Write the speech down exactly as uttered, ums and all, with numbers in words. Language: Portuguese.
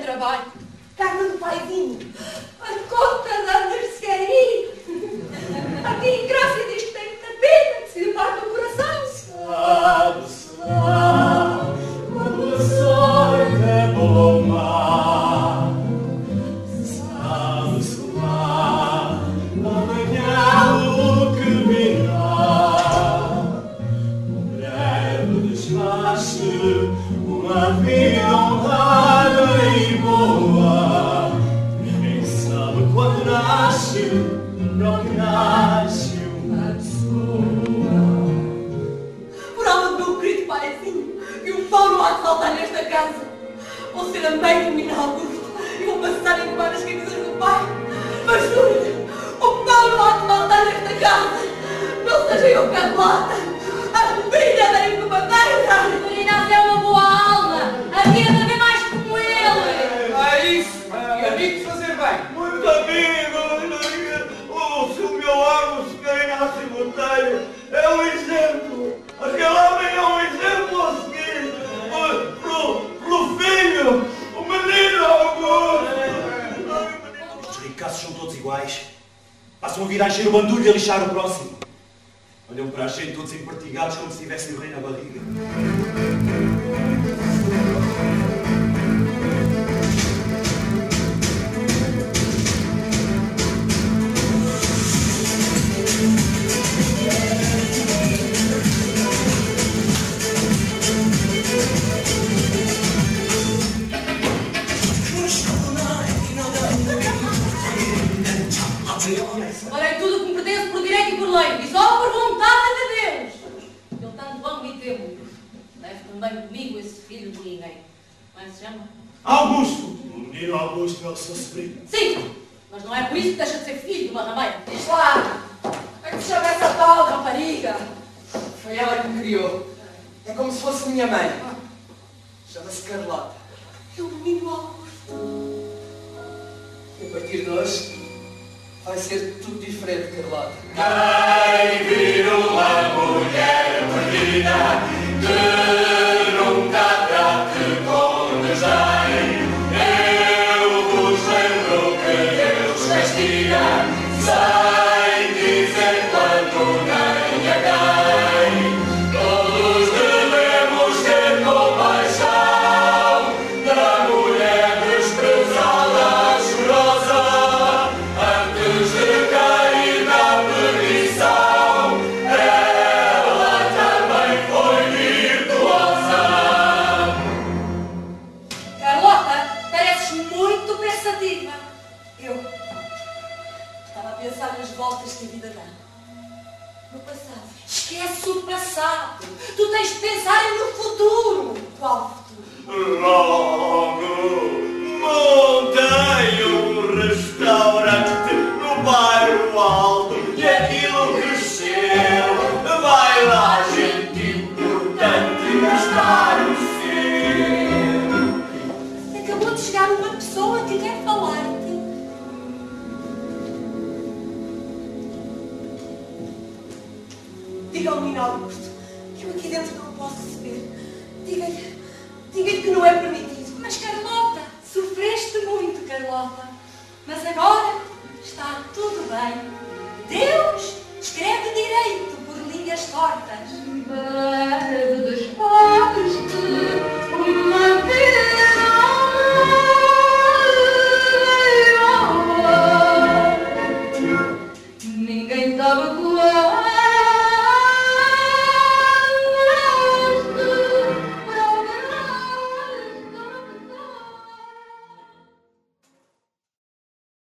trabalho. Carta do paizinho. A conta da mercearia. Aqui em Grácia diz que tem muita pena, que se lhe parte o coração. Sabe, sabe, quando a sorte é boa ou má. Sabe-se lá, amanhã o que virá. Um breve desfaz-se, uma vida honrada e boa. Ninguém sabe quando nasce, para o que nasce uma pessoa. Por alma do meu querido paizinho, que um pão não há de faltar nesta casa. Vou ser a mãe do menino Augusto e vou passar a limpar as camisas do pai. Mas juro-lhe, o pão não há de faltar nesta casa. Não seja eu Carlota, a filha da encomendeira. O Inácio é uma boa alma. Havia de haver mais como ele. É isso. E amigo de fazer bem. Muito amigo, o se o meu amo, o senhor Inácio Monteiro, é um exemplo. Aquele homem é um exemplo a seguir. Pelo, pelo filho, o menino Augusto. Estes ricaços são todos iguais. Passam a vir a encher o bandulho e a lixar o próximo. Olham para a gente todos empartigados como se tivessem o rei na barriga. Farei tudo o que me pertence por direito e por lei, e só por vontade de Deus. Ele tanto amo e temo. Leve também comigo esse filho de ninguém. Como é que se chama? Augusto! O menino Augusto é o seu sobrinho. Sim, mas não é por isso que deixa de ser filho de uma rameira. Diz lá, é que se chama essa tal rapariga. Foi ela que me criou. É como se fosse minha mãe. Chama-se Carlota. É o menino Augusto. E a partir de hoje vai ser tudo diferente, Carlota. Quem viu uma mulher perdida que nunca trate com desdém, eu vos lembro que Deus castiga sem dizer quando nem a quem. Todos devemos ter compaixão da mulher desprezada, chorosa, antes de cair na perdição. Ela também foi virtuosa. Carlota, pareces muito pensativa. Eu estava a pensar nas voltas que a vida dá. No passado. Esquece o passado. Tu tens de pensar no futuro. Qual futuro? Logo montei um restaurante no bairro alto e aquilo cresceu. Vai lá, gente importante, gastar o seu. Acabou de chegar uma pessoa que quer falar-te. Diga ao menino Augusto que eu aqui dentro não posso receber. Diga-lhe, diga-lhe que não é permitido. Mas Carlota, sofreste muito, Carlota. Mas agora está tudo bem. Deus escreve direito por linhas tortas. Breve desfaz-te uma vida. Ninguém sabe qual.